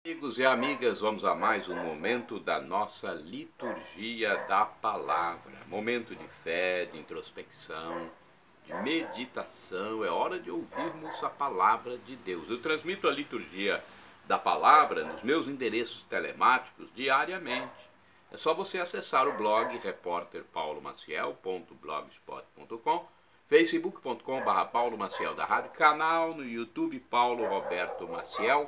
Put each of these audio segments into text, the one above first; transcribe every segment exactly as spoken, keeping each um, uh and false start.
Amigos e amigas, vamos a mais um momento da nossa liturgia da palavra. Momento de fé, de introspecção, de meditação. É hora de ouvirmos a palavra de Deus. Eu transmito a liturgia da palavra nos meus endereços telemáticos diariamente. É só você acessar o blog repórter paulo maciel ponto blogspot ponto com, facebook ponto com barra paulo maciel da rádio, canal no YouTube Paulo Roberto Maciel.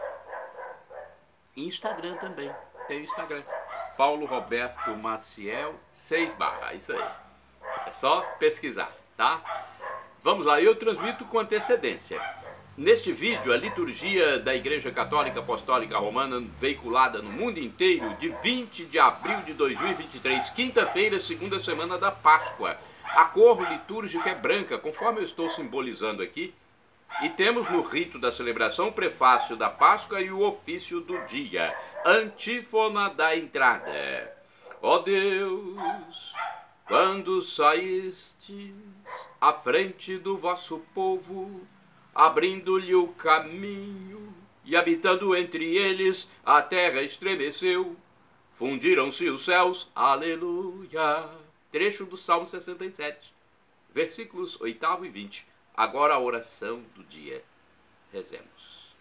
Instagram também, tem o Instagram, Paulo Roberto Maciel seis barra, isso aí. É só pesquisar, tá? Vamos lá, eu transmito com antecedência. Neste vídeo, a liturgia da Igreja Católica Apostólica Romana, veiculada no mundo inteiro, de vinte de abril de dois mil e vinte e três, quinta-feira, segunda semana da Páscoa. A cor litúrgica é branca, conforme eu estou simbolizando aqui. E temos no rito da celebração o prefácio da Páscoa e o ofício do dia. Antífona da entrada. Ó Deus, quando saístes à frente do vosso povo, abrindo-lhe o caminho, e habitando entre eles, a terra estremeceu, fundiram-se os céus, aleluia. Trecho do Salmo sessenta e sete, versículos oito e vinte. Agora a oração do dia. Rezemos.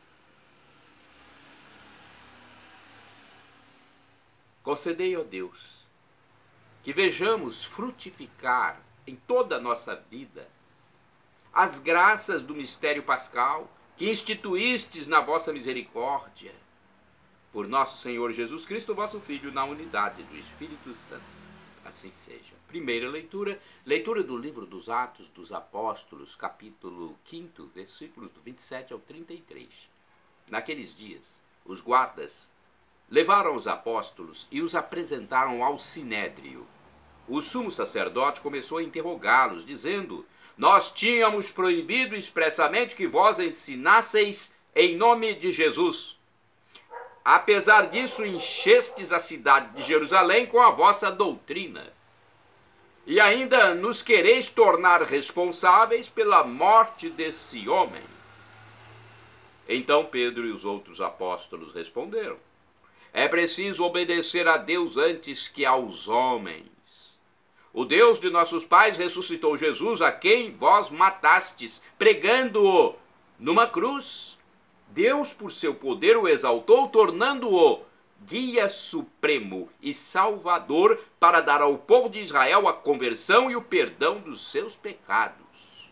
Concedei, ó Deus, que vejamos frutificar em toda a nossa vida as graças do mistério pascal que instituístes na vossa misericórdia, por nosso Senhor Jesus Cristo, vosso Filho, na unidade do Espírito Santo. Assim seja. Primeira leitura, leitura do livro dos Atos dos Apóstolos, capítulo quinto, versículos do vinte e sete ao trinta e três. Naqueles dias, os guardas levaram os apóstolos e os apresentaram ao sinédrio. O sumo sacerdote começou a interrogá-los, dizendo: nós tínhamos proibido expressamente que vós ensinasseis em nome de Jesus. Apesar disso, enchestes a cidade de Jerusalém com a vossa doutrina. E ainda nos quereis tornar responsáveis pela morte desse homem. Então Pedro e os outros apóstolos responderam: é preciso obedecer a Deus antes que aos homens. O Deus de nossos pais ressuscitou Jesus, a quem vós matastes, pregando-o numa cruz. Deus, por seu poder, o exaltou, tornando-o guia supremo e salvador para dar ao povo de Israel a conversão e o perdão dos seus pecados.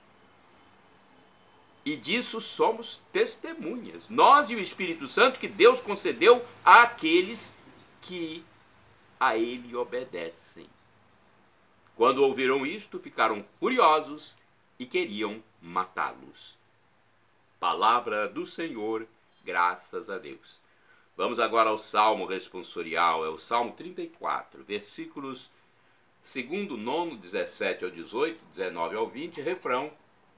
E disso somos testemunhas, nós e o Espírito Santo, que Deus concedeu àqueles que a ele obedecem. Quando ouviram isto, ficaram furiosos e queriam matá-los. Palavra do Senhor, graças a Deus. Vamos agora ao Salmo responsorial, é o Salmo trinta e quatro, versículos segundo, nono, dezessete ao dezoito, dezenove ao vinte, refrão.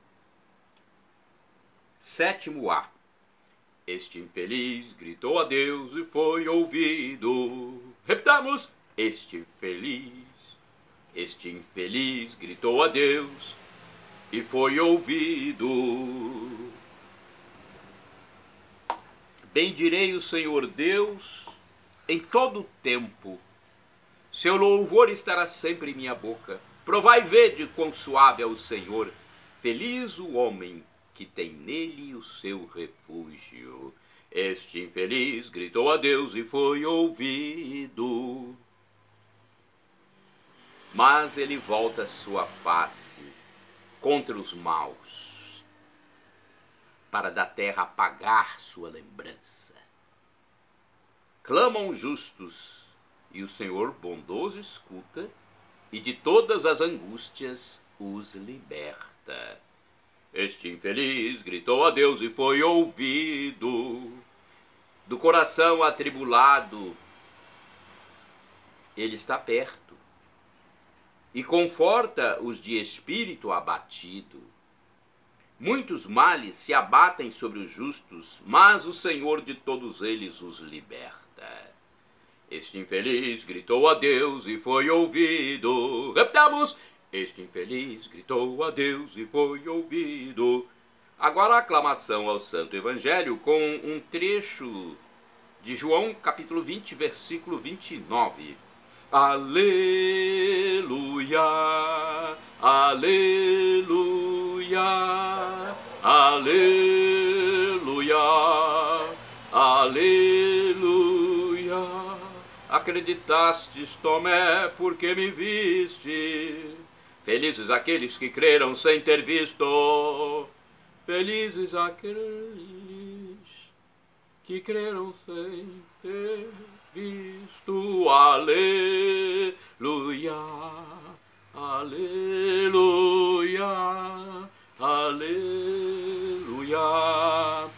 Sétimo A. Este infeliz gritou a Deus e foi ouvido. Repitamos. Este infeliz, este infeliz gritou a Deus e foi ouvido. Bendirei o Senhor Deus em todo o tempo. Seu louvor estará sempre em minha boca. Provai e vede quão suave é o Senhor. Feliz o homem que tem nele o seu refúgio. Este infeliz gritou a Deus e foi ouvido. Mas ele volta sua face contra os maus, para da terra apagar sua lembrança. Clamam justos, e o Senhor bondoso escuta, e de todas as angústias os liberta. Este infeliz gritou a Deus e foi ouvido. Do coração atribulado, ele está perto, e conforta os de espírito abatido. Muitos males se abatem sobre os justos, mas o Senhor de todos eles os liberta. Este infeliz gritou a Deus e foi ouvido. Repitamos. Este infeliz gritou a Deus e foi ouvido. Agora a aclamação ao Santo Evangelho com um trecho de João, capítulo vinte, versículo vinte e nove. Aleluia, aleluia, aleluia, aleluia. Acreditastes, Tomé, porque me viste. Felizes aqueles que creram sem ter visto. Felizes aqueles que creram sem ter visto. Aleluia, aleluia, aleluia,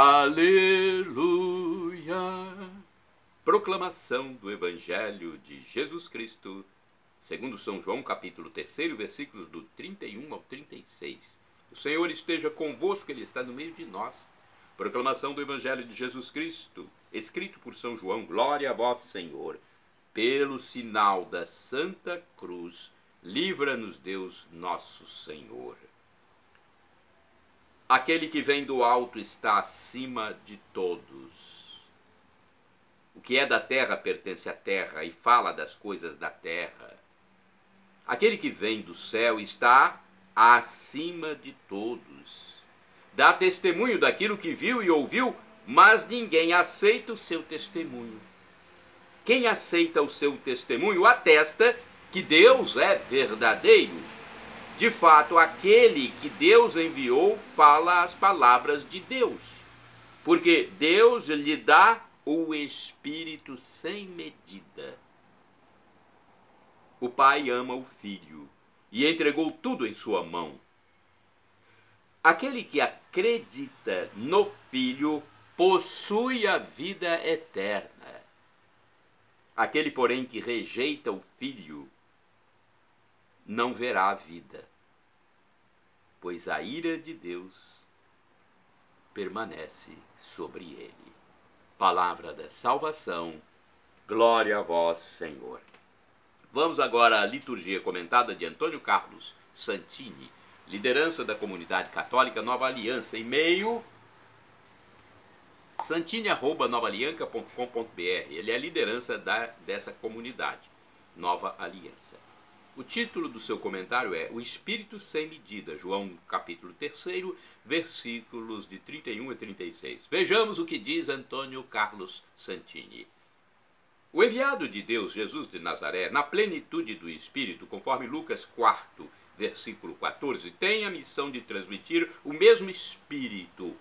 aleluia. Proclamação do Evangelho de Jesus Cristo, segundo São João, capítulo três, versículos do trinta e um ao trinta e seis. O Senhor esteja convosco, Ele está no meio de nós. Proclamação do Evangelho de Jesus Cristo, escrito por São João. Glória a vós, Senhor. Pelo sinal da Santa Cruz, livra-nos Deus nosso Senhor. Aquele que vem do alto está acima de todos. O que é da terra pertence à terra e fala das coisas da terra. Aquele que vem do céu está acima de todos. Dá testemunho daquilo que viu e ouviu, mas ninguém aceita o seu testemunho. Quem aceita o seu testemunho atesta que Deus é verdadeiro. De fato, aquele que Deus enviou fala as palavras de Deus, porque Deus lhe dá o Espírito sem medida. O Pai ama o Filho e entregou tudo em sua mão. Aquele que acredita no Filho possui a vida eterna. Aquele, porém, que rejeita o Filho não verá a vida, pois a ira de Deus permanece sobre ele. Palavra da salvação, glória a vós, Senhor. Vamos agora à liturgia comentada de Antônio Carlos Santini, liderança da comunidade católica Nova Aliança, e-mail santini arroba nova aliança ponto com ponto br. Ele é a liderança da, dessa comunidade, Nova Aliança. O título do seu comentário é O Espírito Sem Medida, João capítulo três, versículos de trinta e um a trinta e seis. Vejamos o que diz Antônio Carlos Santini. O enviado de Deus, Jesus de Nazaré, na plenitude do Espírito, conforme Lucas quatro, versículo quatorze, tem a missão de transmitir o mesmo Espírito.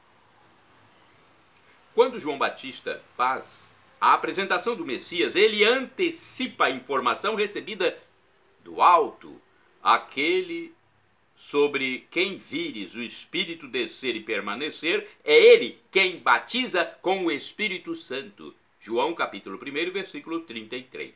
Quando João Batista faz a apresentação do Messias, ele antecipa a informação recebida do alto, aquele sobre quem vires o Espírito descer e permanecer, é ele quem batiza com o Espírito Santo. João capítulo um, versículo trinta e três.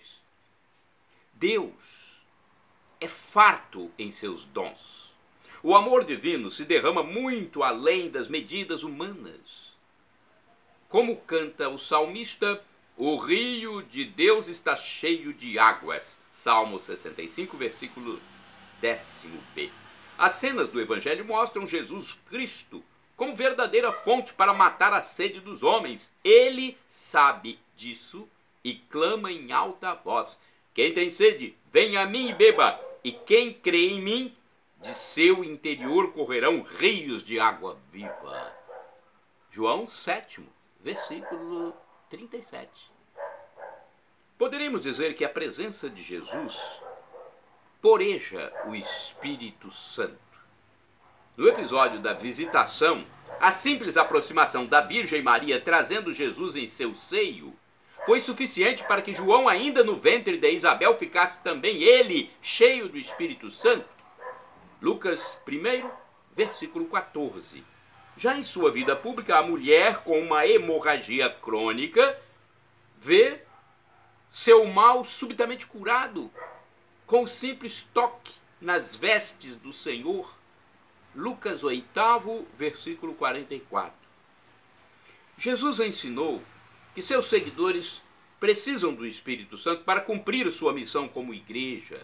Deus é farto em seus dons. O amor divino se derrama muito além das medidas humanas. Como canta o salmista, o rio de Deus está cheio de águas. Salmo sessenta e cinco, versículo décimo b. As cenas do Evangelho mostram Jesus Cristo como verdadeira fonte para matar a sede dos homens. Ele sabe disso e clama em alta voz: quem tem sede, venha a mim e beba, e quem crê em mim, de seu interior correrão rios de água viva. João sete, versículo trinta e sete. Poderíamos dizer que a presença de Jesus poreja o Espírito Santo. No episódio da visitação, a simples aproximação da Virgem Maria trazendo Jesus em seu seio foi suficiente para que João, ainda no ventre de Isabel, ficasse também ele cheio do Espírito Santo. Lucas um, versículo quatorze. Já em sua vida pública, a mulher com uma hemorragia crônica vê seu mal subitamente curado com um simples toque nas vestes do Senhor. Lucas oito, versículo quarenta e quatro. Jesus ensinou que seus seguidores precisam do Espírito Santo para cumprir sua missão como igreja.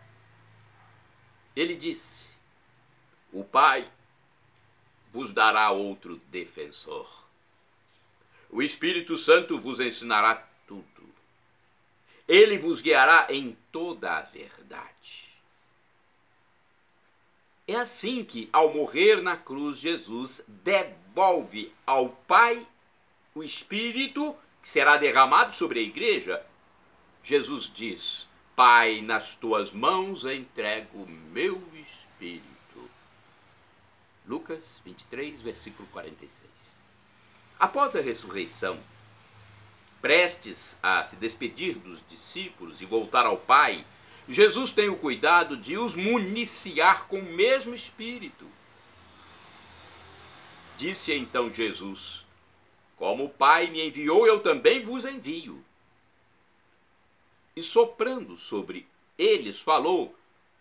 Ele disse: o Pai vos dará outro defensor, O Espírito Santo vos ensinará tudo. Ele vos guiará em toda a verdade. É assim que, ao morrer na cruz, Jesus devolve ao Pai o Espírito que será derramado sobre a igreja. Jesus diz: Pai, nas tuas mãos entrego o meu Espírito. Lucas vinte e três, versículo quarenta e seis. Após a ressurreição, prestes a se despedir dos discípulos e voltar ao Pai, Jesus tem o cuidado de os municiar com o mesmo Espírito. Disse então Jesus: Como o Pai me enviou, eu também vos envio. E soprando sobre eles, falou: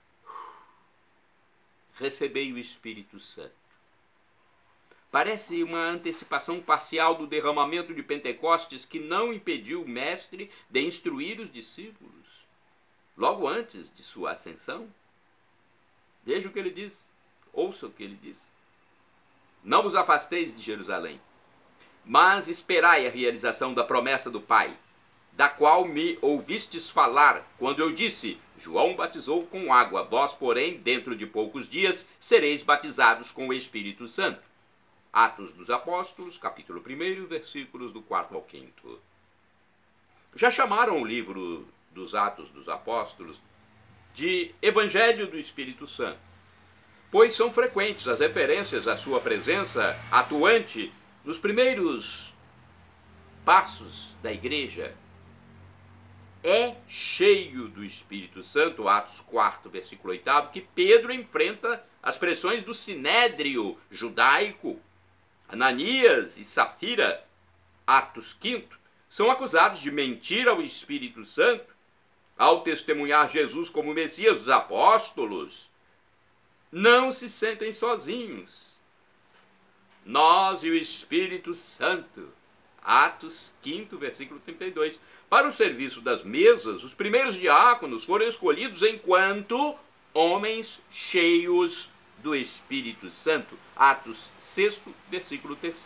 Recebei o Espírito Santo. Parece uma antecipação parcial do derramamento de Pentecostes que não impediu o mestre de instruir os discípulos. Logo antes de sua ascensão, veja o que ele diz, ouça o que ele diz. Não vos afasteis de Jerusalém, mas esperai a realização da promessa do Pai, da qual me ouvistes falar, quando eu disse: João batizou com água, vós, porém, dentro de poucos dias, sereis batizados com o Espírito Santo. Atos dos Apóstolos, capítulo primeiro, versículos do quarto ao quinto. Já chamaram o livro dos Atos dos Apóstolos de Evangelho do Espírito Santo, pois são frequentes as referências à sua presença atuante nos primeiros passos da igreja. É cheio do Espírito Santo, Atos quatro, versículo oito, que Pedro enfrenta as pressões do sinédrio judaico. Ananias e Safira, Atos quinto, são acusados de mentir ao Espírito Santo ao testemunhar Jesus como Messias. Os apóstolos não se sentem sozinhos. Nós e o Espírito Santo, Atos quinto, versículo trinta e dois. Para o serviço das mesas, os primeiros diáconos foram escolhidos enquanto homens cheios do Espírito Santo. Atos seis, versículo três.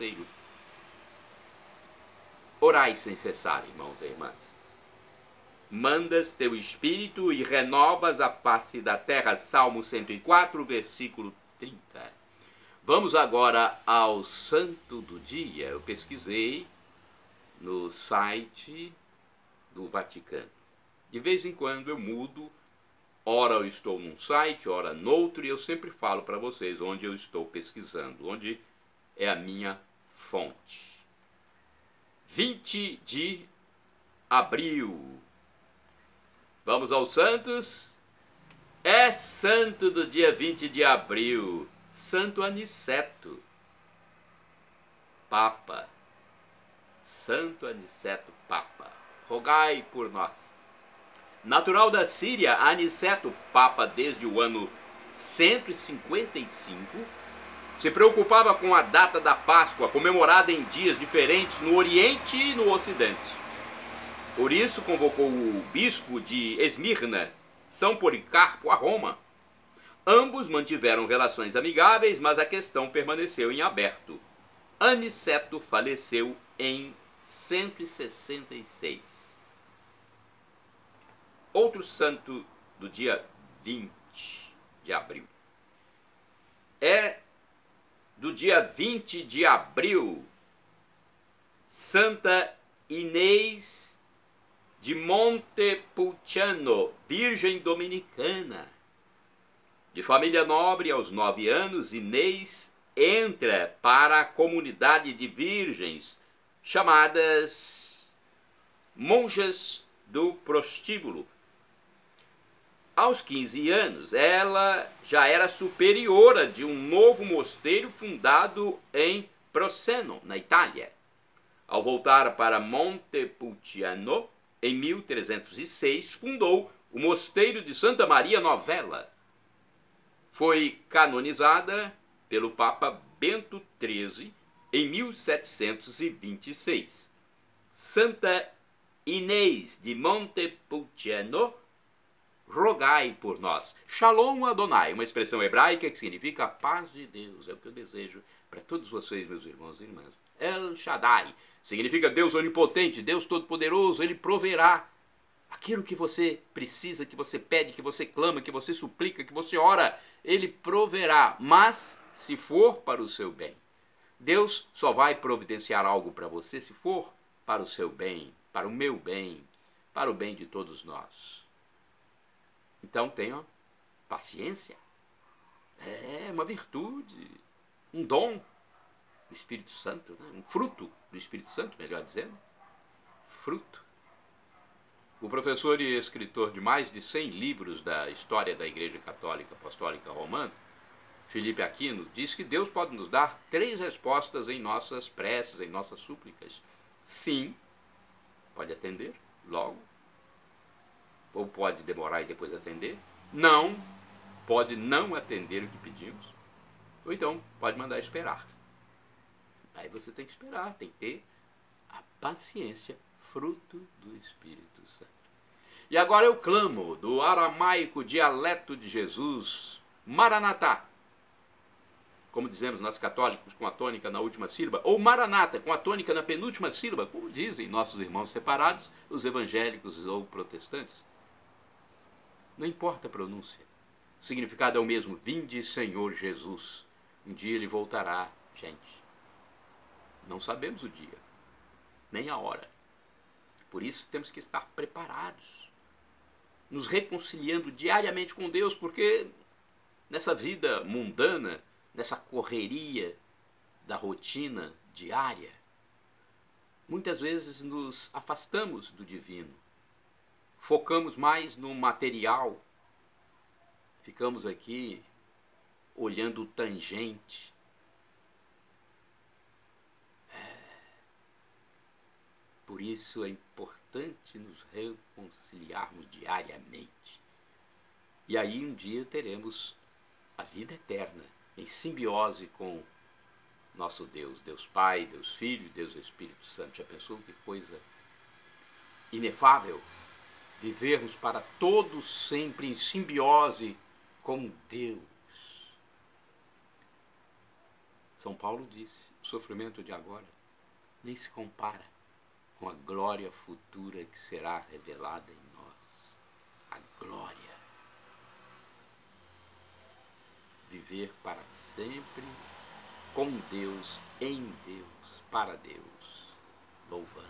Orai sem cessar, irmãos e irmãs. Mandas teu Espírito e renovas a face da terra. Salmo cento e quatro, versículo trinta. Vamos agora ao santo do dia. Eu pesquisei no site do Vaticano. De vez em quando eu mudo. Ora eu estou num site, ora noutro, e eu sempre falo para vocês onde eu estou pesquisando, onde é a minha fonte. vinte de abril. Vamos aos santos? É santo do dia vinte de abril, Santo Aniceto, Papa. Santo Aniceto, Papa. Rogai por nós. Natural da Síria, Aniceto, Papa desde o ano cento e cinquenta e cinco, se preocupava com a data da Páscoa, comemorada em dias diferentes no Oriente e no Ocidente. Por isso convocou o bispo de Esmirna, São Policarpo, a Roma. Ambos mantiveram relações amigáveis, mas a questão permaneceu em aberto. Aniceto faleceu em cento e sessenta e seis. Outro santo do dia vinte de abril. É do dia vinte de abril, Santa Inês de Montepulciano, virgem dominicana. De família nobre, aos nove anos, Inês entra para a comunidade de virgens, chamadas monjas do prostíbulo. Aos quinze anos, ela já era superiora de um novo mosteiro fundado em Proceno, na Itália. Ao voltar para Montepulciano, em mil trezentos e seis, fundou o mosteiro de Santa Maria Novella. Foi canonizada pelo Papa Bento treze em mil setecentos e vinte e seis. Santa Inês de Montepulciano, rogai por nós. Shalom Adonai, uma expressão hebraica que significa a paz de Deus. É o que eu desejo para todos vocês, meus irmãos e irmãs. El Shaddai, Significa Deus onipotente, Deus todo-poderoso, Ele proverá aquilo que você precisa, que você pede, que você clama, que você suplica, que você ora, Ele proverá, mas se for para o seu bem. Deus só vai providenciar algo para você se for para o seu bem, para o meu bem, para o bem de todos nós. Então tenha paciência. É uma virtude, um dom do Espírito Santo, né? Um fruto do Espírito Santo, melhor dizendo. Fruto. O professor e escritor de mais de cem livros da história da Igreja Católica Apostólica Romana, Felipe Aquino, diz que Deus pode nos dar três respostas em nossas preces, em nossas súplicas. Sim, pode atender logo, ou pode demorar e depois atender. Não, pode não atender o que pedimos, ou então pode mandar esperar. Aí você tem que esperar, tem que ter a paciência, fruto do Espírito Santo. E agora eu clamo do aramaico dialeto de Jesus, Maranatá, como dizemos nós católicos, com a tônica na última sílaba, ou Maranata, com a tônica na penúltima sílaba, como dizem nossos irmãos separados, os evangélicos ou protestantes. Não importa a pronúncia, o significado é o mesmo: vinde, Senhor Jesus. Um dia Ele voltará, gente. Não sabemos o dia, nem a hora. Por isso temos que estar preparados, nos reconciliando diariamente com Deus, porque nessa vida mundana, nessa correria da rotina diária, muitas vezes nos afastamos do divino, focamos mais no material, ficamos aqui olhando o tangente. Por isso é importante nos reconciliarmos diariamente. E aí um dia teremos a vida eterna, em simbiose com nosso Deus, Deus Pai, Deus Filho, Deus Espírito Santo. Já pensou que coisa inefável? Vivermos para todos sempre em simbiose com Deus. São Paulo disse, o sofrimento de agora nem se compara com a glória futura que será revelada em nós. A glória. Viver para sempre com Deus, em Deus, para Deus, louvando.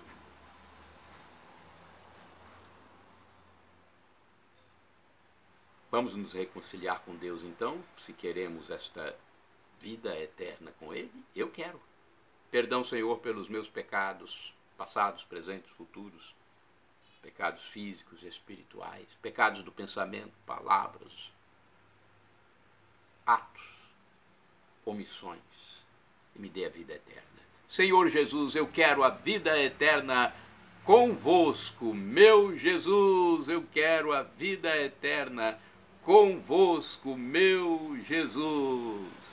Vamos nos reconciliar com Deus então, se queremos esta vida eterna com Ele? Eu quero. Perdão, Senhor, pelos meus pecados, passados, presentes, futuros, pecados físicos e espirituais, pecados do pensamento, palavras, atos, omissões, e me dê a vida eterna. Senhor Jesus, eu quero a vida eterna convosco. Meu Jesus, eu quero a vida eterna convosco, meu Jesus.